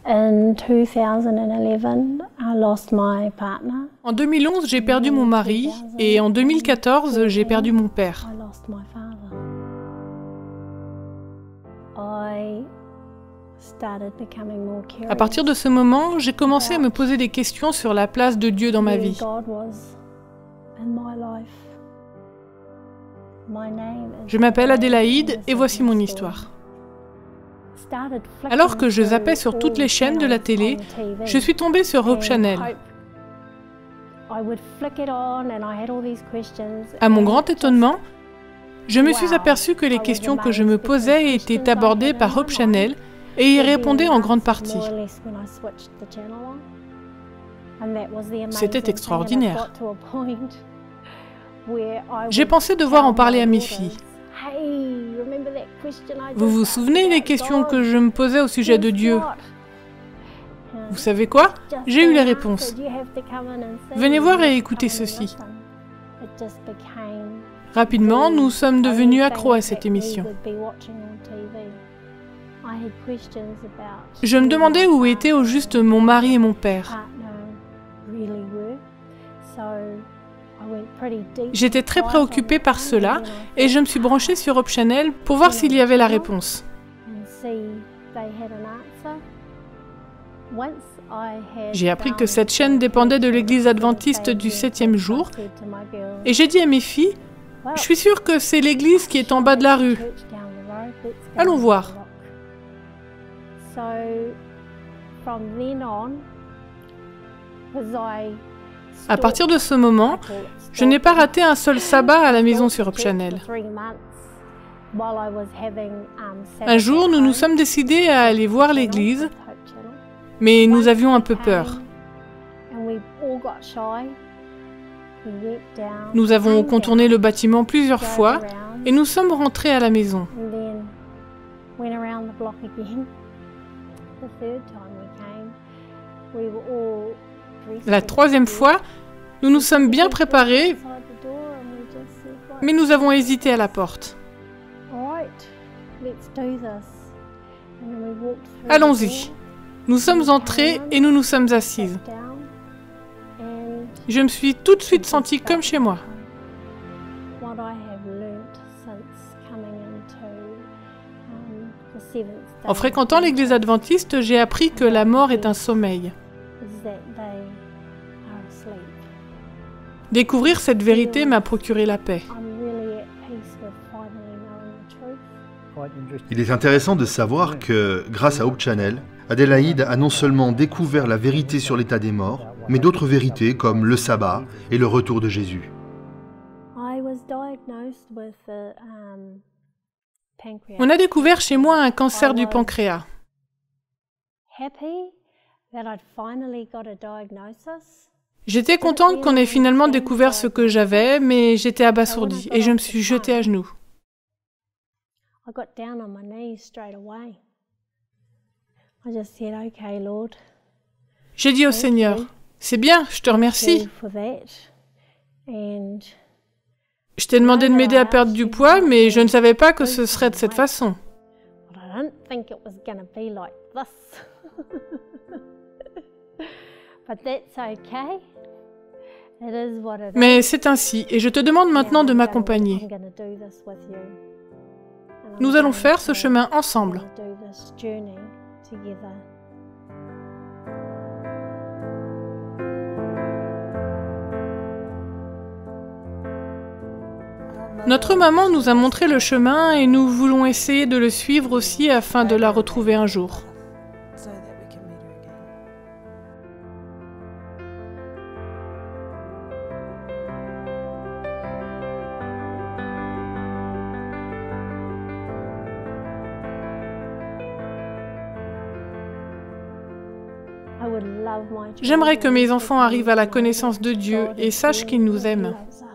In 2011, I lost my partner. En 2011, j'ai perdu mon mari et en 2014, j'ai perdu mon père. I lost my father. I started becoming more curious. À partir de ce moment, j'ai commencé à me poser des questions sur la place de Dieu dans ma vie. God was in my life. My name is Je m'appelle Adélaïde et voici mon histoire. Alors que je zappais sur toutes les chaînes de la télé, je suis tombée sur Hope Channel. À mon grand étonnement, je me suis aperçue que les questions que je me posais étaient abordées par Hope Channel et y répondaient en grande partie. C'était extraordinaire. J'ai pensé devoir en parler à mes filles. Vous vous souvenez des questions que je me posais au sujet de Dieu? Vous savez quoi? J'ai eu les réponses. Venez voir et écoutez ceci. Rapidement, nous sommes devenus accros à cette émission. Je me demandais où étaient au juste mon mari et mon père. J'étais très préoccupée par cela et je me suis branchée sur Hope Channel pour voir s'il y avait la réponse. J'ai appris que cette chaîne dépendait de l'église adventiste du 7e jour et j'ai dit à mes filles, « Je suis sûre que c'est l'église qui est en bas de la rue. Allons voir. » À partir de ce moment, je n'ai pas raté un seul sabbat à la maison sur Hope Channel. Un jour, nous nous sommes décidés à aller voir l'église, mais nous avions un peu peur. Nous avons contourné le bâtiment plusieurs fois et nous sommes rentrés à la maison. La troisième fois, nous nous sommes bien préparés, mais nous avons hésité à la porte. Allons-y. Nous sommes entrés et nous nous sommes assises. Je me suis tout de suite sentie comme chez moi. En fréquentant l'église adventiste, j'ai appris que la mort est un sommeil. Découvrir cette vérité m'a procuré la paix. Il est intéressant de savoir que, grâce à Hope Channel, Adélaïde a non seulement découvert la vérité sur l'état des morts, mais d'autres vérités comme le sabbat et le retour de Jésus. On a découvert chez moi un cancer du pancréas. J'étais contente qu'on ait finalement découvert ce que j'avais, mais j'étais abasourdie et je me suis jetée à genoux. J'ai dit au Seigneur, « C'est bien, je te remercie. Je t'ai demandé de m'aider à perdre du poids, mais je ne savais pas que ce serait de cette façon. » Mais c'est ainsi, et je te demande maintenant de m'accompagner. Nous allons faire ce chemin ensemble. Notre maman nous a montré le chemin et nous voulons essayer de le suivre aussi afin de la retrouver un jour. J'aimerais que mes enfants arrivent à la connaissance de Dieu et sachent qu'il nous aime.